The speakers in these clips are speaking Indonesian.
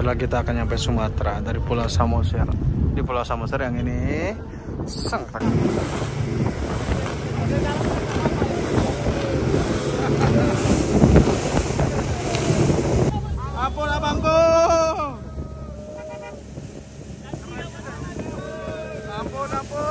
lagi kita akan nyampe Sumatera dari Pulau Samosir. Di Pulau Samosir yang ini sangat ampun abangku, ampun ampun.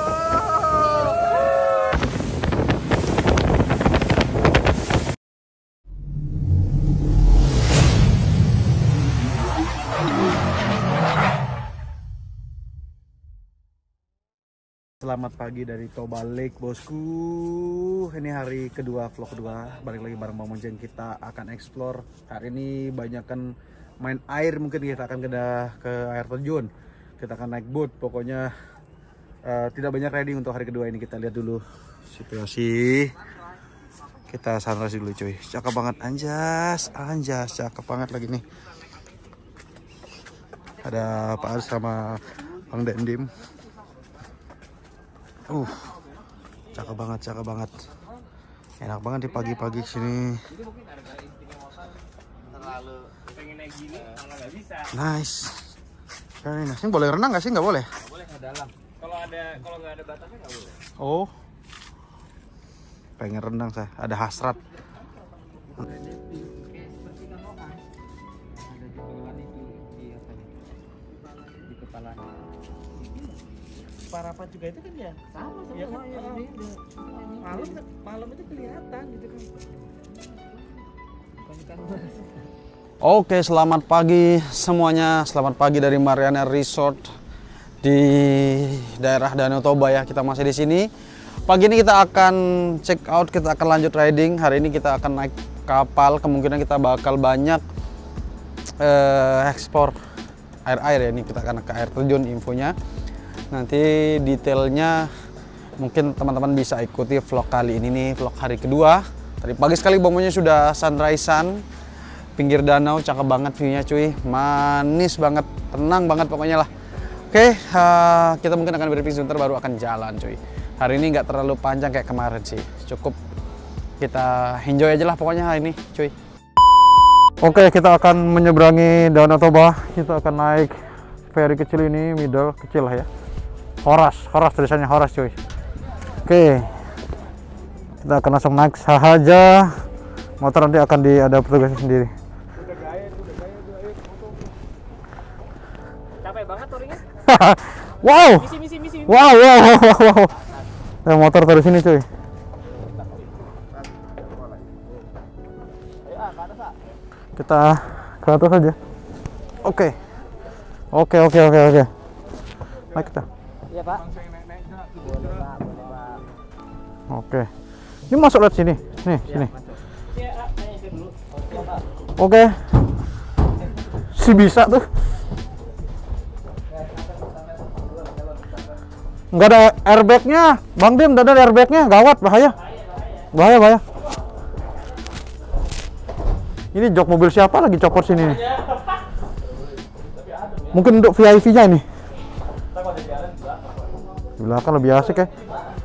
Selamat pagi dari Toba Lake, bosku. Ini hari kedua, vlog kedua. Balik lagi bareng Bang Monjen. Kita akan explore. Hari ini banyakan main air. Mungkin kita akan ke air terjun. Kita akan naik boat. Pokoknya tidak banyak riding untuk hari kedua ini. Kita lihat dulu situasi. Kita sunrise dulu, cuy. Cakep banget, anjas. Cakep banget lagi nih. Ada Pak Aris sama Bang Dendim. Cakep banget. Enak banget di pagi-pagi sini. Nice. Ini boleh renang nggak sih? Nggak boleh. Boleh ke dalam. Kalau nggak ada batasnya nggak boleh. Oh. Pengen renang saya. Ada hasrat. Di kepalanya. Parapat juga itu kan ya sama ya kan? Malam itu kelihatan gitu kan. Oke, selamat pagi semuanya. Selamat pagi dari Mariana Resort di daerah Danau Toba ya. Kita masih di sini. Pagi ini kita akan check out, kita akan lanjut riding. Hari ini kita akan naik kapal. Kemungkinan kita bakal banyak ekspor air-air ya. Ini kita akan ke air terjun infonya. Nanti detailnya mungkin teman-teman bisa ikuti vlog kali ini nih, vlog hari kedua. Tadi pagi sekali bombonya sudah sunrise-an, pinggir danau, cakep banget view-nya cuy, manis banget, tenang banget pokoknya lah. Oke, kita mungkin akan briefing sebentar baru akan jalan cuy. Hari ini nggak terlalu panjang kayak kemarin sih, cukup kita enjoy aja lah pokoknya hari ini cuy. Oke, kita akan menyeberangi Danau Toba, kita akan naik ferry kecil ini, middle kecil lah ya. Horas tulisannya Horas cuy. Oke, kita akan langsung naik saja. Motor nanti akan ada petugasnya sendiri. Udah gaya. Capek banget touringnya. Wow. Misi. Wow. Motor terus sini cuy. Kita ke atas saja. Oke. Naik kita. Iya Pak. Boleh Pak. Oke. Ini masuk lewat sini. Nih, sini. Iya, saya dulu. Oke. Si bisa tuh. Nggak ada airbagnya, Bang Dim. Nggak ada airbagnya, gawat, bahaya. Ini jok mobil siapa lagi copot sini nih? Mungkin untuk VIP-nya ini. Di belakang lebih asik ya.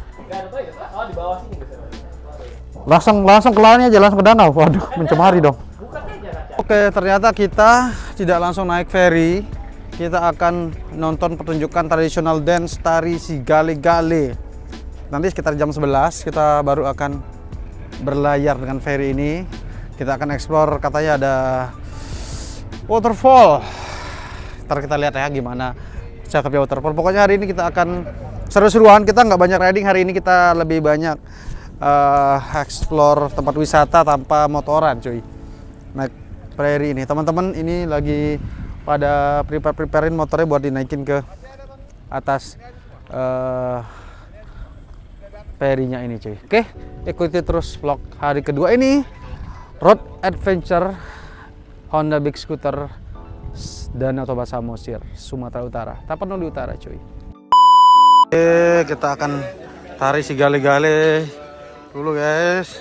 Langsung ke lahannya aja, langsung ke danau. Waduh, mencemari dong. Oke, ternyata kita tidak langsung naik ferry. Kita akan nonton pertunjukan tradisional dance tari Sigale-gale. Nanti sekitar jam 11 kita baru akan berlayar dengan ferry ini. Kita akan explore, katanya ada waterfall. Ntar kita lihat ya gimana cakepnya waterfall. Pokoknya hari ini kita akan seru-seruan. Kita nggak banyak riding hari ini, kita lebih banyak explore tempat wisata tanpa motoran cuy. Naik prairie ini. Teman-teman ini lagi pada preparein motornya buat dinaikin ke atas ferry-nya ini cuy. Oke, ikuti terus vlog hari kedua ini. Road Adventure Honda Big Scooter Danau Toba Samosir, Sumatera Utara. Tapanuli Utara cuy. Oke, kita akan tari Sigale-gale dulu guys.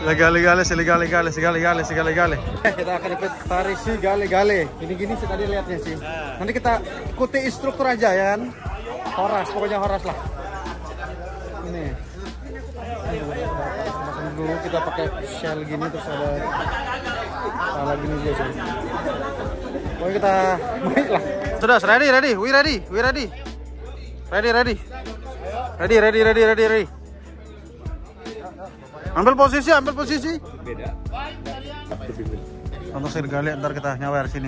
Legale. Kita akan ikut tari si gale. Ini gini sih tadi lihatnya sih. Nanti kita ikuti instruktur aja ya kan. Horas, pokoknya horas lah. Ini. Pasang dulu kita pakai shell gini terus ada salah gini dia sih. Pokoknya kita main lah. Sudah, ready. We ready. Ready. Ambil posisi. Beda. Untuk serigala ntar kita nyawer sini.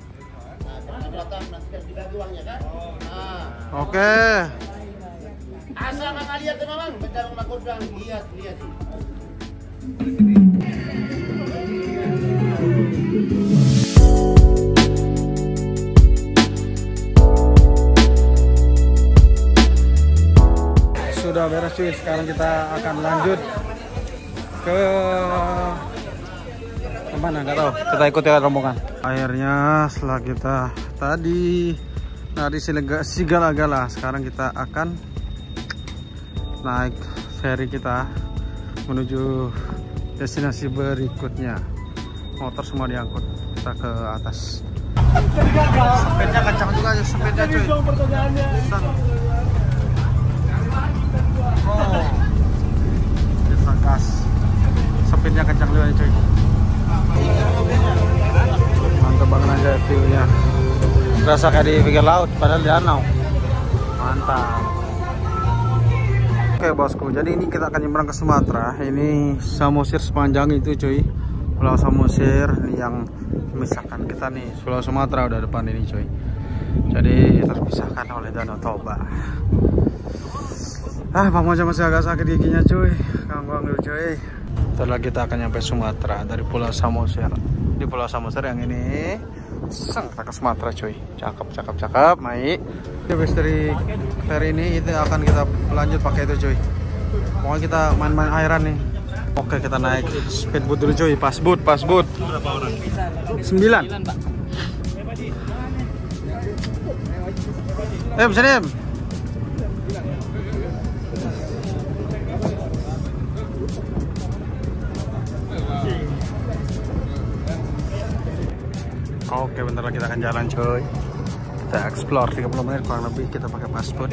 Oke. Asal nggak lihat memang, betul melakukan lihat. Sudah beres cuy, sekarang kita akan lanjut ke mana nggak tahu, kita ikuti rombongan. Akhirnya setelah kita tadi dari Sigala-gala, sekarang kita akan naik ferry kita menuju destinasi berikutnya. Motor semua diangkut kita ke atas. Sepednya kencang juga ya, sepednya cuy. Kita gas, sepednya kencang juga cuy. Mantap banget aja view-nya. Berasa kayak di pinggir laut padahal di danau. Mantap. Oke bosku, jadi ini kita akan nyebrang ke Sumatera. Ini Samosir sepanjang itu cuy, Pulau Samosir yang memisahkan kita nih. Pulau Sumatera udah depan ini cuy. Jadi terpisahkan oleh Danau Toba. Bang Moja masih agak sakit giginya cuy, ganggu cuy. Setelah kita akan nyampe Sumatera dari Pulau Samosir. Di Pulau Samosir yang ini kita ke Sumatera cuy. Cakep, Mai. Habis dari ferry ini itu akan kita lanjut pakai itu cuy. Pokoknya kita main-main airan nih. Oke, kita naik speedboat dulu cuy. Pas boot. Berapa orang? 9. Sini. Oke, bentar lagi kita akan jalan cuy. Kita explore 30 menit kurang lebih, kita pakai paspor.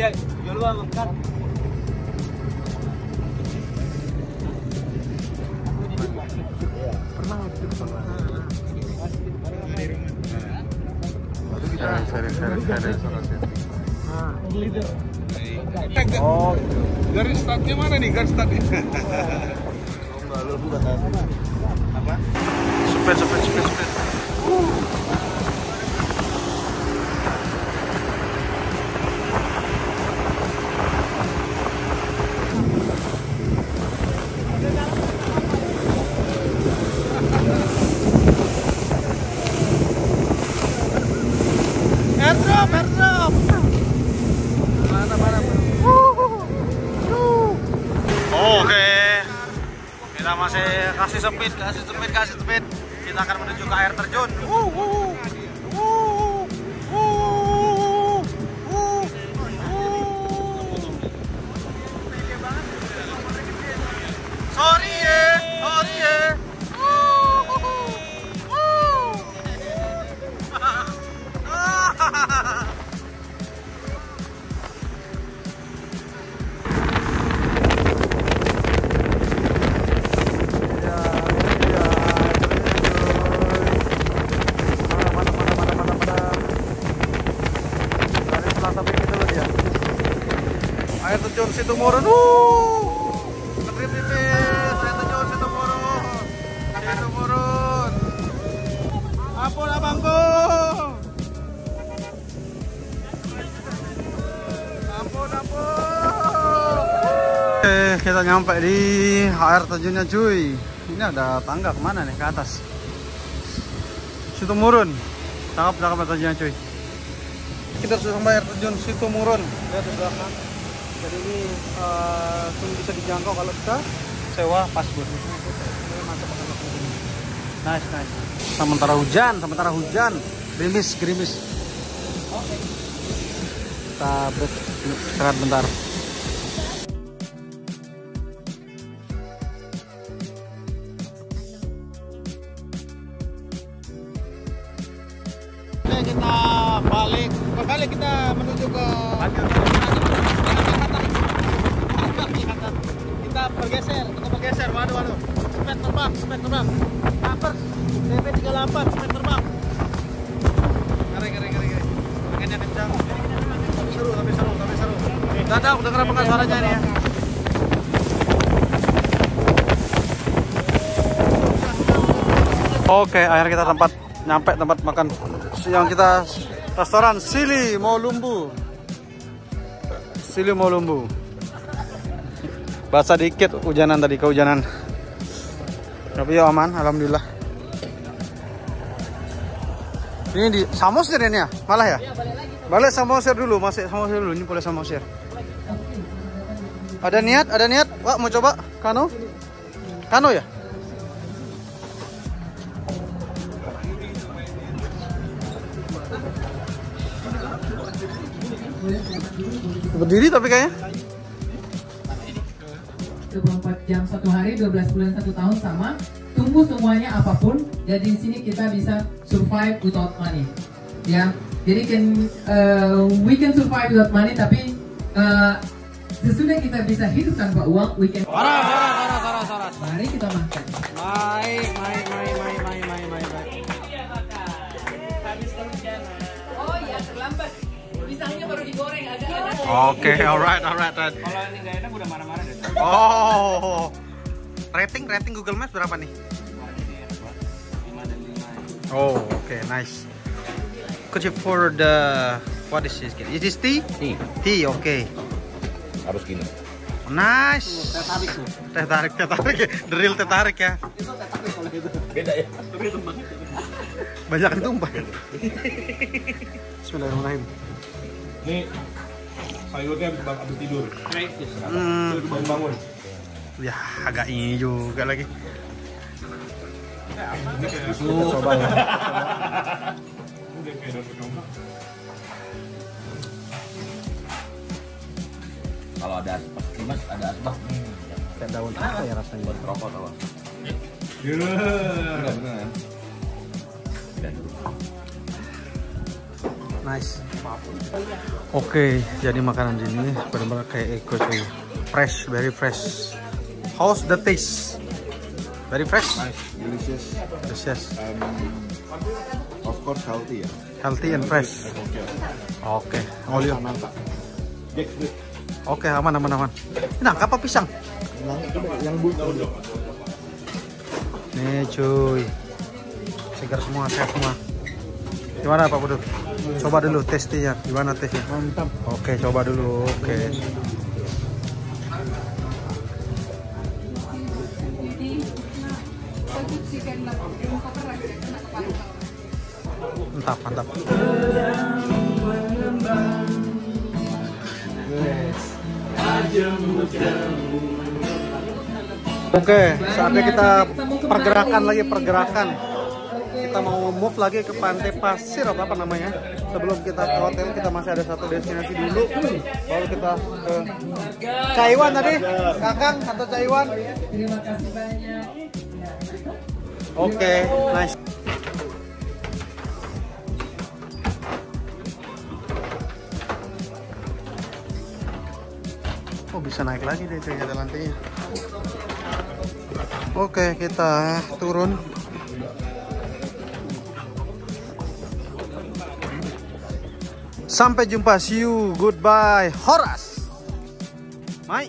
Oh, garis startnya mana nih? Garis startnya? Apa? Speed. Airdrop. Mana. Oke. Kita masih kasih speed. Kita akan menuju ke air terjun. Sorry ya. Air terjun Situmorun. Ngetrip-tripin. Air terjun Situmorun. Ampun abangku. Ampun. Kita nyampe di air terjunnya cuy. Ini ada tangga kemana nih, ke atas. Situmorun. Cakep air terjunnya cuy. Kita sudah sampai air terjun Situmorun. Lihat di belakang. Jadi ini bisa dijangkau kalau kita sewa paspor. Nice. Sementara hujan, gerimis. Kita break istirahat bentar. kita balik. Berbalik kita menuju ke kita bergeser. Waduh. Spek terbang. Papers DP38 spek terbang. Keren. Anginnya kencang. Tapi seru. Dadah, udah kenapa nggak suaranya ini ya? Oke, akhirnya kita nyampe tempat makan siang kita, restoran Sili Molumbu. Basah dikit hujanan tadi, kehujanan. Tapi ya aman, alhamdulillah. Ini di Samosir ini ya, malah ya? Balik Samosir dulu, ini boleh Samosir. Ada niat? Wah, mau coba kano ya? Berdiri tapi kayaknya 24 jam 1 hari, 12 bulan 1 tahun sama. Tunggu semuanya apapun. Jadi di sini kita bisa survive without money. Ya, jadi we can survive without money, tapi sesudah kita bisa hidup tanpa uang, we can. Saras. Mari kita makan. Baik. Oh ya, terlambat. Pisangnya baru digoreng agak enak. Oke, alright. Kalau ini nggak enak udah marah-marah deh. Oh, rating Google Maps berapa nih? 5 dan 5. Oh, okay, nice. Could you pour the what is this? Is this tea? Tea, okay. Harus gini. Nice. Teh tarik. The real teh tarik ya. Beda ya. Banyak yang tumpah. Bismillahirrahmanirrahim. Ini sayurnya habis tidur. Bangun. Ya, agak ini juga lagi. Ini kayak Coba ya. udah kayak daun ketombe. Kalau ada asbak, Mas ada asbak. Kayak daun apa ya rasanya? Buat rokok tahu. Ya. Enggak benar. Nice. Oke, jadi makanan di sini benar-benar kayak Eko cuy. Fresh, very fresh. How's the taste? Very fresh. Nice, delicious. Of course healthy ya. Healthy and fresh. Oke, olio. Oke, aman. Nah, apa pisang? Yang butuh. Nih cuy, segar semua, sehat semua. Gimana Pak Putu? Coba dulu testinya, gimana tesnya? Mantap. Oke, coba dulu. Oke. Mantap. Oke, saatnya kita pergerakan. Kita mau move lagi ke Pantai Pasir atau apa namanya. Sebelum kita ke hotel, kita masih ada satu destinasi dulu. Baru kita ke Caiwan tadi, Kakang atau Caiwan. Terima kasih banyak. Oke, nice. Oh, bisa naik lagi deh cuy ada lantainya. Oke, kita turun. Sampai jumpa, see you, goodbye, Horas. Mai.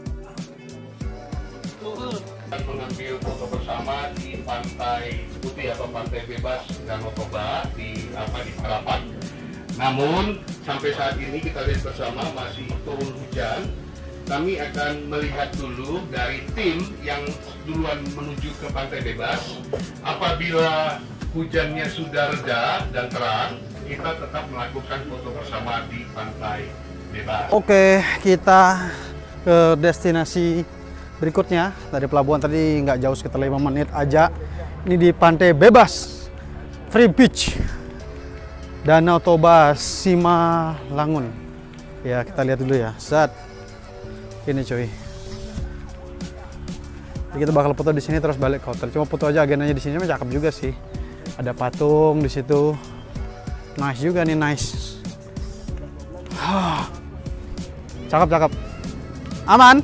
Mengambil foto bersama di Pantai Putih atau Pantai Bebas Danau Toba di Parapat. Namun sampai saat ini kita lihat bersama masih turun hujan. Kami akan melihat dulu dari tim yang duluan menuju ke Pantai Bebas. Apabila hujannya sudah reda dan terang, kita tetap melakukan foto bersama di Pantai Bebas. Oke, kita ke destinasi berikutnya. Dari pelabuhan tadi nggak jauh, sekitar 5 menit aja. Ini di Pantai Bebas, Free Beach, Danau Toba, Simalungun. Ya, kita lihat dulu ya. Ini cuy. Jadi kita bakal foto di sini terus balik ke hotel. Cuma foto aja, agendanya di sini cakep juga sih. Ada patung di situ. Nice juga nih, nice. Cakep, cakep. Aman.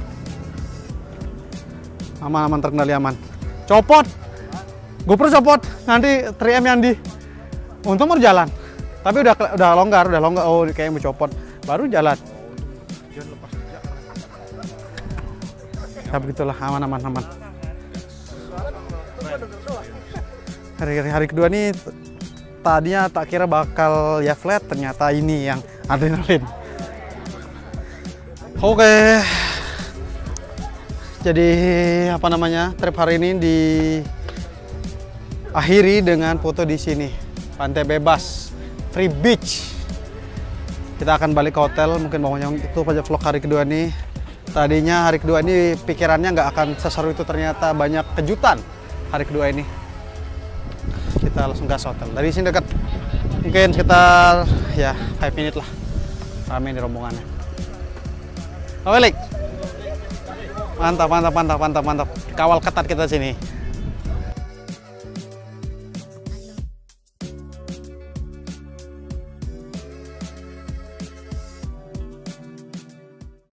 Aman, terkendali aman. Copot. GoPro copot. Nanti 3M yang di. Untung mau jalan. Tapi udah longgar. Oh, kayaknya mau copot. Baru jalan. Ya begitulah, aman. Hari kedua nih tadinya tak kira bakal ya flat, ternyata ini yang adrenalin. Oke. Jadi apa namanya? Trip hari ini diakhiri dengan foto di sini. Pantai bebas, free beach. Kita akan balik ke hotel, mungkin bangunnya itu aja vlog hari kedua nih. Tadinya hari kedua ini pikirannya nggak akan seseru itu, ternyata banyak kejutan hari kedua ini. Kita langsung gas hotel. Dari sini dekat, mungkin sekitar ya 5 menit lah. Ramai di rombongannya. Balik. Mantap. Kawal ketat kita sini.